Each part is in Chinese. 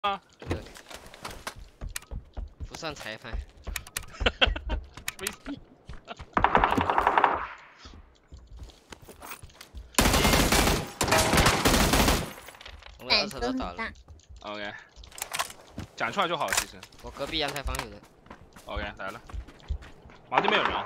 对，不算裁判。 什么意思？ 我们二车都倒了。 OK， 讲出来就好了，其实。 我隔壁阳台房有人。 OK， 来了。马对面有人啊。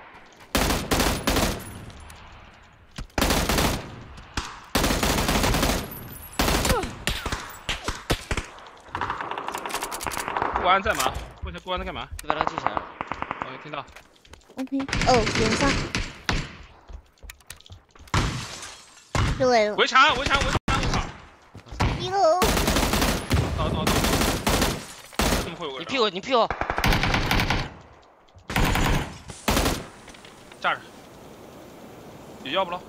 国安在吗？问一下国安在干嘛？ 就把他救起来了。 OK， 听到。 OK， 哦，脸上。对了。 围墙，围墙，围墙！我操！ 一楼。 倒。怎么会有个人？ 你屁我，你屁我！ 站着。有要不咯？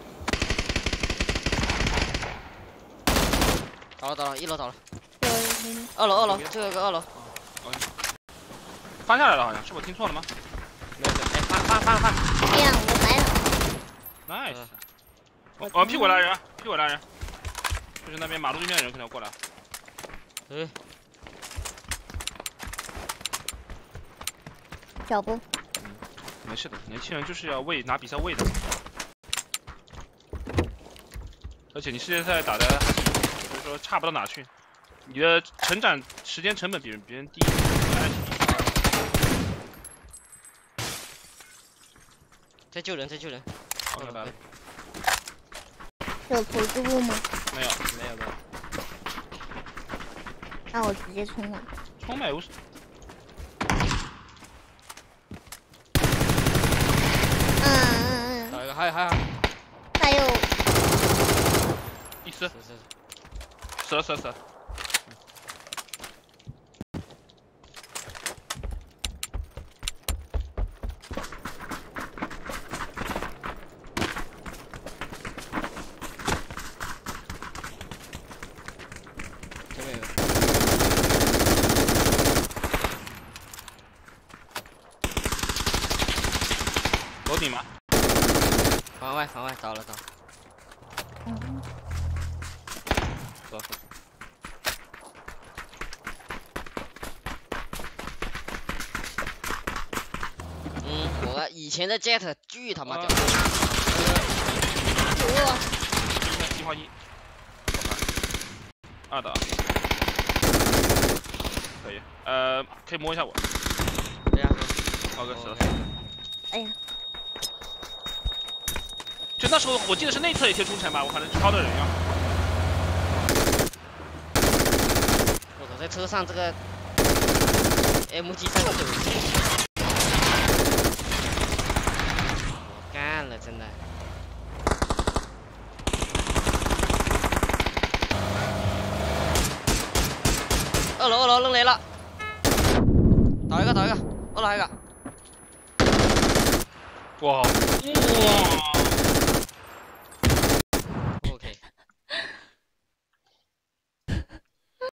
倒了，一楼倒了。 2 楼，最后一个2楼。 OK。翻下来了，好像是我听错了吗？ 没有，哎，翻。 这样我 Nice。 来了。 哦，屁股来人，屁股来人，就是那边马路对面的人可能要过来。 哎。 脚步。 没事的，年轻人就是要拿比赛喂的。而且你世界赛打的还行，所以说差不到哪去。 你的成长时间成本比别人低， 在救人。 OK， 来了。 有投资部吗？ 没有。 那我直接冲了。 冲呗，无所。 倒一个，还有。 还有。 第四。死。 楼顶吗？ 房外，倒了。 走。 我以前的 jet 巨他妈屌。 计划1。2打。可以。可以摸一下我。 对呀。 浩哥死了。 哎呀。 就那时候，我记得是内侧也贴中城吧，我反正超的人呀。 我靠，在车上这个 MG39，我干了，真的。2楼扔雷了，倒一个，2楼还有一个。 哇！